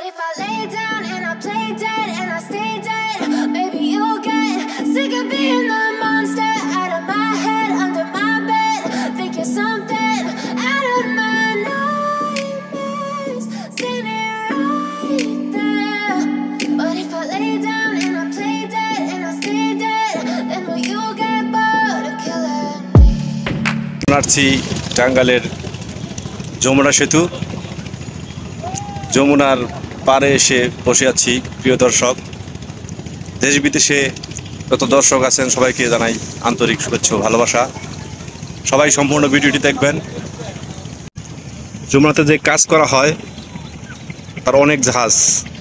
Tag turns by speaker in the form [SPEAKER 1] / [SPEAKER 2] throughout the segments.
[SPEAKER 1] What if I lay down and I play dead and I stay dead? Maybe you'll get sick of being the monster out of my head, under my bed. Think you're something out of my nightmares, standing right there. What if I lay down and I play dead and I stay dead? Then will you get bored of killing me?
[SPEAKER 2] নারছি টাঙ্গাইলের যমুনা সেতু। যমুনার পাড়ে এসে বসে আছি প্রিয় দর্শক। দেশ বিদেশে যত দর্শক আছেন সবাইকে জানাই আন্তরিক শুভেচ্ছা ও ভালোবাসা। সবাই সম্পূর্ণ ভিডিওটি দেখবেন। যমুনাতে যে কাজ করা হয় তার অনেক জাহাজ,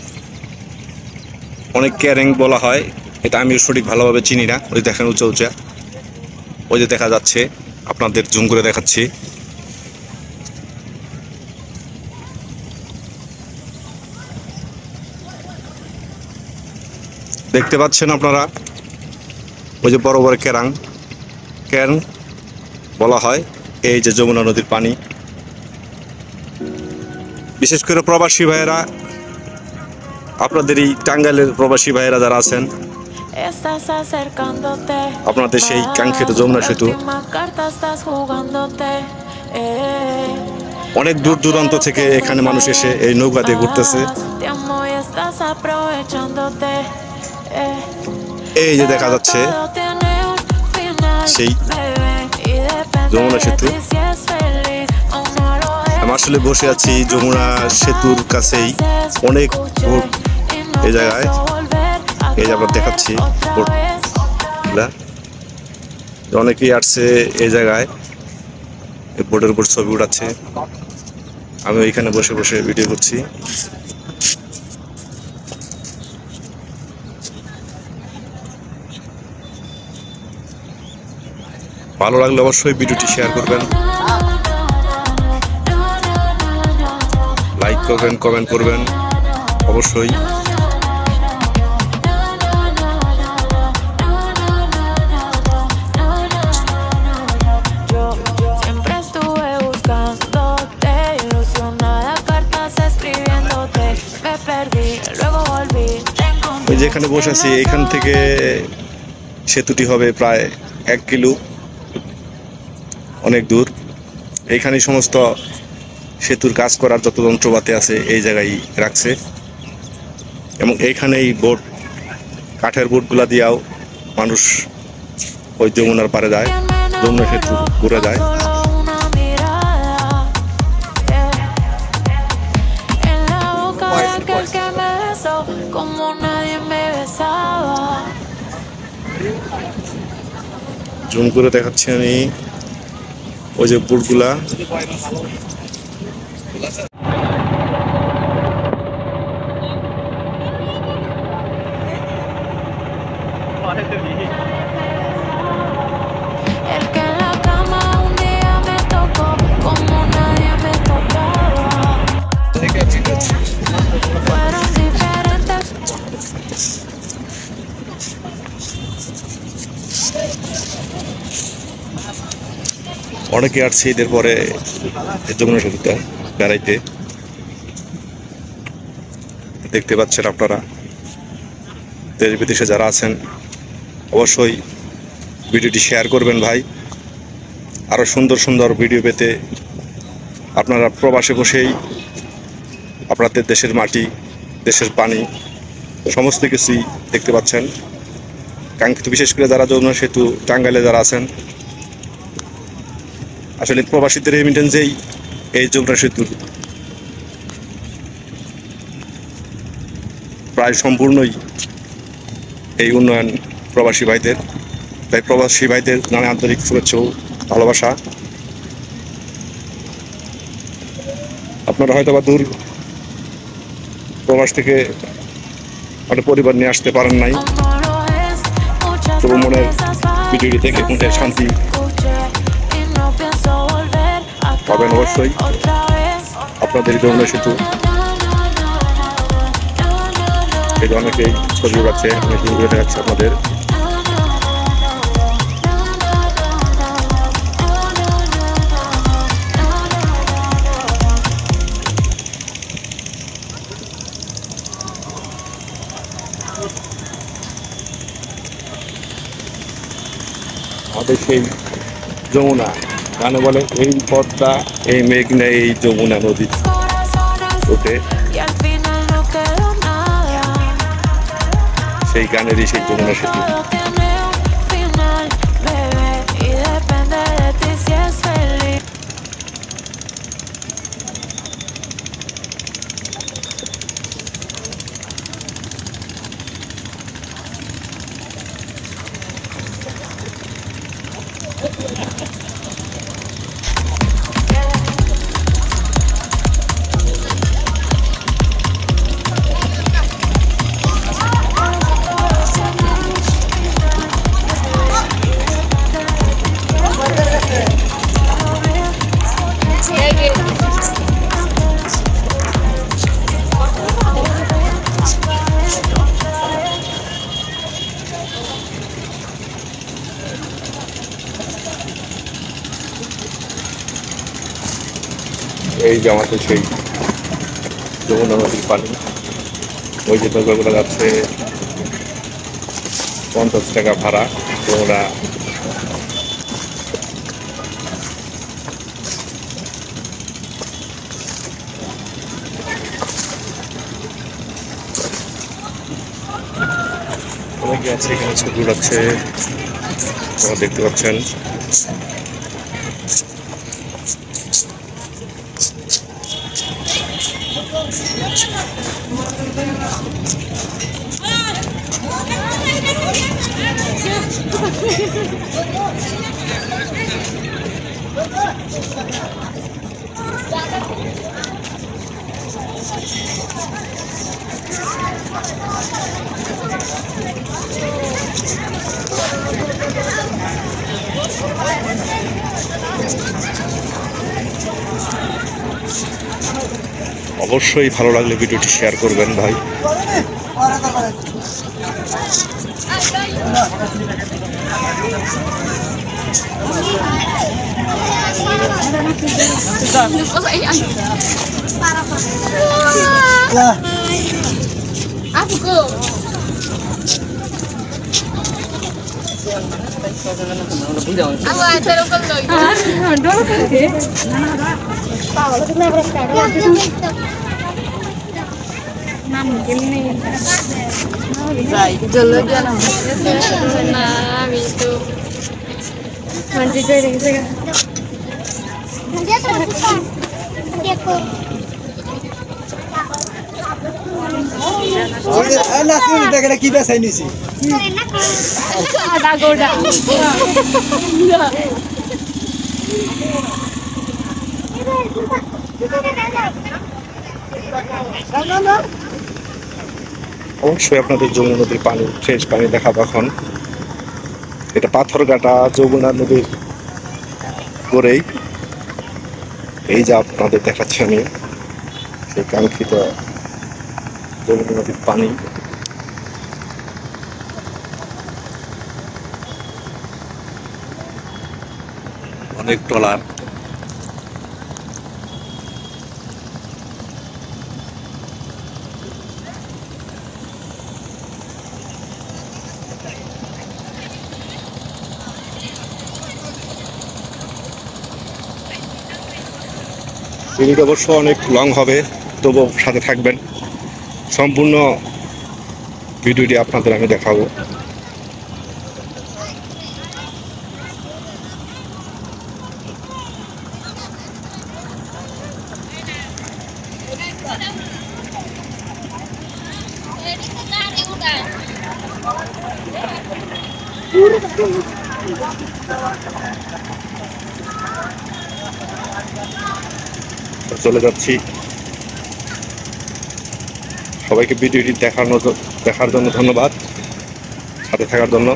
[SPEAKER 2] অনেক ক্যারিং বলা হয়, এটা আমি সঠিক ভালোভাবে চিনি না। ওই দেখেন উঁচা উঁচা, ওই যে দেখা যাচ্ছে, আপনাদের জুম করে দেখাচ্ছি। দেখতে পাচ্ছেন আপনারা, ওই যে বড় বড় ক্যান বলা হয়। এই যে যমুনা নদীর পানি, বিশেষ করে প্রবাসী ভাইয়েরা, আপনাদের এই টাঙ্গাইলের প্রবাসী ভাইয়েরা যারা আছেন, আপনাদের সেই কাঙ্ক্ষিত যমুনা সেতু অনেক দূর দূরান্ত থেকে এখানে মানুষ এসে এই নৌকা দিয়ে ঘুরতেছে। এই যে দেখা যাচ্ছে সেই যমুনা সেতু। আমি আসলে বসে আছি যমুনা সেতুর কাছেই, অনেক বোট এই জায়গায়। এই যে আমরা দেখাচ্ছি অনেকেই আসছে এই জায়গায়, বোটের উপর ছবি উঠাচ্ছে। আমি ওইখানে বসে বসে ভিডিও করছি। ভালো লাগলে অবশ্যই ভিডিওটি শেয়ার করবেন, লাইক করবেন, কমেন্ট করবেন অবশ্যই। ওই যেখানে বসে আছি এখান থেকে সেতুটি হবে প্রায় 1 কিলো, অনেক দূর। এইখানে সমস্ত সেতুর কাজ করার যত যন্ত্রপাতি আছে এই জায়গায় রাখছে, এবং এইখানেই বোট, কাঠের বোটগুলা দিয়েও মানুষ ওই যমুনার পাড়ে যায়, যমুনা সেতু ঘুরে যায়। জুম করে দেখাচ্ছি আমি ওই যে বোটগুলা। অনেকে আসছে ঈদের পরে যমুনা সেতুটা বেড়াইতে। দেখতে পাচ্ছেন আপনারা, দেশ বিদেশে যারা আছেন অবশ্যই ভিডিওটি শেয়ার করবেন ভাই। আরও সুন্দর সুন্দর ভিডিও পেতে আপনারা প্রবাসে বসেই আপনাদের দেশের মাটি, দেশের পানি সমস্ত কিছুই দেখতে পাচ্ছেন। কাঙ্ক্ষিত বিশেষ করে যারা যমুনা সেতু টাঙ্গাইলে যারা আছেন, আসলে প্রবাসীদের রেমিটেন্সেই এই যমুনা সেতুর প্রায় সম্পূর্ণই এই উন্নয়ন প্রবাসী ভাইদের। তাই প্রবাসী ভাইদের নানা আন্তরিক শুভেচ্ছা ও ভালোবাসা। আপনারা হয়তো বা দূর প্রবাস থেকে মানে পরিবার নিয়ে আসতে পারেন নাই, তবু মনের ভিডিওটি দেখে মনের শান্তি পাবেন অবশ্যই। আপনাদের যমুনা সেতু এই অনেকেই ছবি উঠাচ্ছে, অনেক ভিডিও দেখাচ্ছে আপনাদের। আমাদের সেই যমুনা, গানে বলে এই পদ্মা এই মেঘনা এই যমুনা নদী ওঠে, সেই গানেরই সেই যমুনা সেতু। এই যে আমাদের সেই যমুনা নদীর পানি, ওই যে দোকানগুলো যাচ্ছে 50 টাকা ভাড়া। তো ওরা অনেকে আছে এখানে ছবি উড়াচ্ছে, আপনারা দেখতে পাচ্ছেন। অবশ্যই ভালো লাগলে ভিডিওটি শেয়ার করবেন ভাই।
[SPEAKER 3] কি বেসাই নিছি
[SPEAKER 2] অবশ্যই আপনাদের যমুনা নদীর পানি, ফ্রেশ পানি দেখাবো এখন। এটা পাথরঘাটা যমুনা নদীর করেই এই যে আপনাদের দেখাচ্ছি আমি সেই কাঙ্ক্ষিত যমুনা নদীর পানি। অনেক ট্রলার, ভিডিওটা অবশ্য অনেক লং হবে, তবুও সাথে থাকবেন। সম্পূর্ণ ভিডিওটি আপনাদের আমি দেখাবো। চলে যাচ্ছি। সবাইকে ভিডিওটি দেখার জন্য ধন্যবাদ, সাথে থাকার জন্য।